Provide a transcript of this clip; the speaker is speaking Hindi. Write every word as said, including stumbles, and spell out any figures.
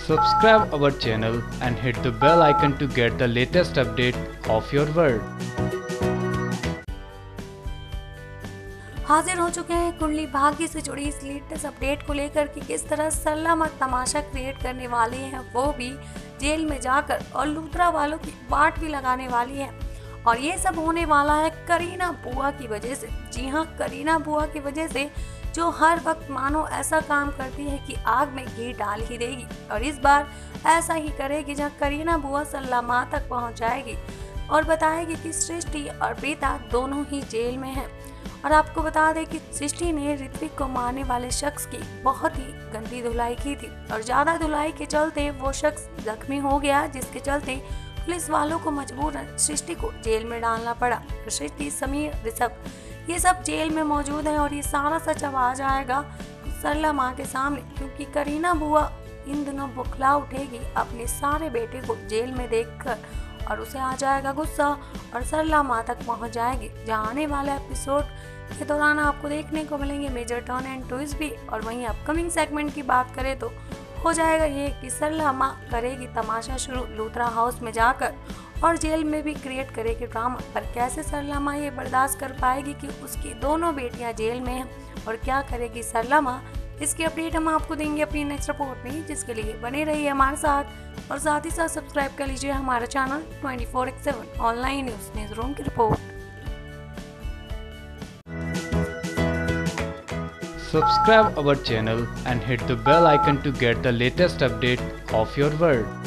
Subscribe our channel and hit the bell icon to get the latest update of your world. हाजिर हो चुके हैं कुंडली भाग्य से जुड़ी इस लेटेस्ट अपडेट को लेकर कि किस तरह सरला मत तमाशा क्रिएट करने वाली हैं, वो भी जेल में जाकर, और लूथरा वालों की बाट भी लगाने वाली है। और ये सब होने वाला है करीना बुआ की वजह से। जी हाँ, करीना बुआ की वजह से, जो हर वक्त मानो ऐसा काम करती है कि आग में घी डाल ही देगी, और इस बार ऐसा ही करेगी जहाँ करीना बुआ सरला माँ तक पहुँच जाएगी और बताएगी कि सृष्टि और प्रीता दोनों ही जेल में हैं। और आपको बता दें कि सृष्टि ने ऋत्विक को मारने वाले शख्स की बहुत ही गंदी धुलाई की थी, और ज़्यादा धुलाई के चलते वो शख्स जख्मी हो गया, जिसके चलते पुलिस वालों को मजबूरन सृष्टि को जेल में डालना पड़ा। तो सृष्टि, समीर, ऋषभ ये सब जेल में मौजूद हैं, और ये सारा सच अब आ जाएगा सरला माँ के सामने, क्योंकि करीना बुआ इन दिनों बुखला उठेगी अपने सारे बेटे को जेल में देखकर, और उसे आ जाएगा गुस्सा और सरला माँ तक पहुँच जाएगी। जहाँ आने वाले एपिसोड के दौरान आपको देखने को मिलेंगे मेजर टर्न एंड ट्विस्ट भी। और वहीं अपकमिंग सेगमेंट की बात करें तो हो जाएगा ये कि सरला माँ करेगी तमाशा शुरू लूथरा हाउस में जाकर, और जेल में भी क्रिएट करेगी ड्रामा। पर कैसे सरला माँ ये बर्दाश्त कर पाएगी कि उसकी दोनों बेटियां जेल में हैं, और क्या करेगी सरला माँ, इसकी अपडेट हम आपको देंगे अपनी नेक्स्ट रिपोर्ट में, जिसके लिए बने रहिए हमारे साथ। और साथ ही साथ सब्सक्राइब कर लीजिए हमारा channel twenty four by seven online news news room की रिपोर्ट। Subscribe our channel and hit the bell icon to get the latest update of your world.